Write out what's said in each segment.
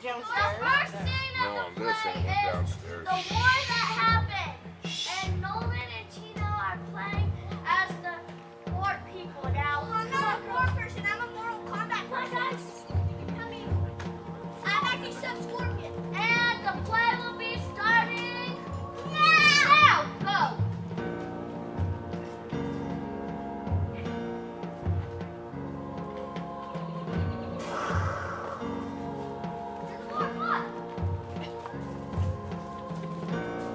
downstairs. The first scene No, of on the this play end, is downstairs. the war that happened. And Nolan and Tina are playing as the war people now. I'm not a war person. I'm a Mortal Kombat person. guys. I mean, I'm actually Sub-Scorpion. And the play will be starting now. Go. There's more, come on.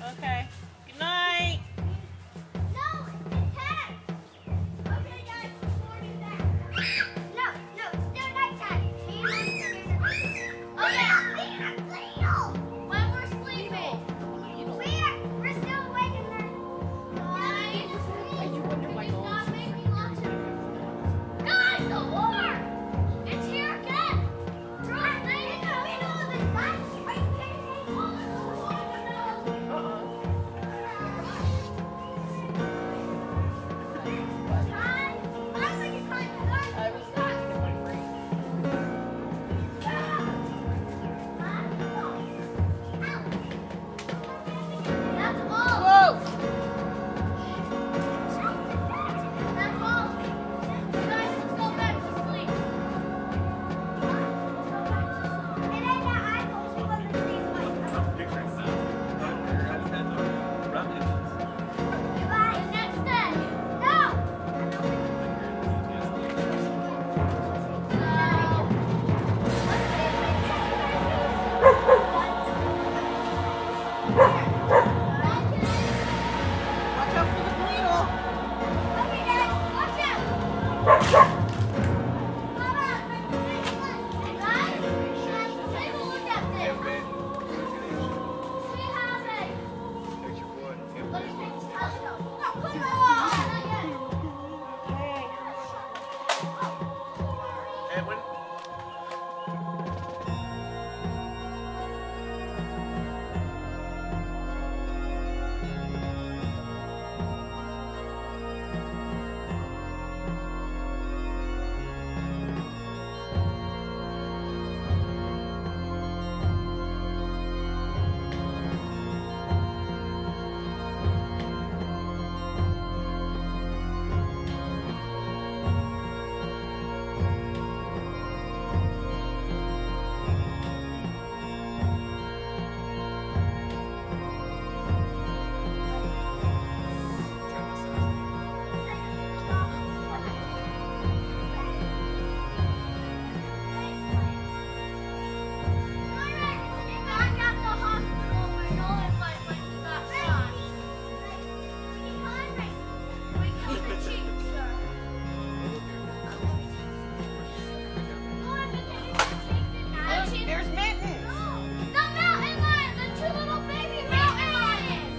Okay. Good night. No, it's 10. Okay, guys, before we back. No, it's still nighttime. Okay, When we're sleeping. we're still awake in there. Stop making lots of. Guys, the war! It's here again! Drop me! That's all! Whoa! That's all! Guys, let's go back to sleep. The next day. Watch out for the beetle. Guys, take a look at this. We have a. Let me take this telescope. Edwin? Back at the hospital where Nolan went when he got shot. We killed the chief, sir. Look, there's mittens. The mountain lion, the two little baby mountain lions.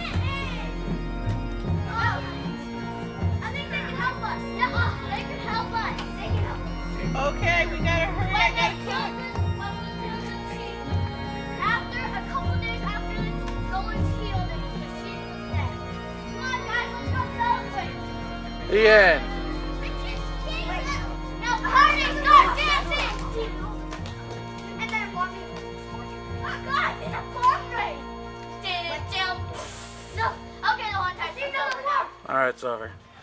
I think they can help us. Yeah, they can help us. Okay, we gotta hurry. I gotta cook. When we killed the chief, after a couple days after Nolan's healed and the chief was dead. Come on, guys, let's go celebrate. The end. Now party, start dancing. And then walking. Oh God, it's a farm raid. No, okay, the one time. Alright, it's over.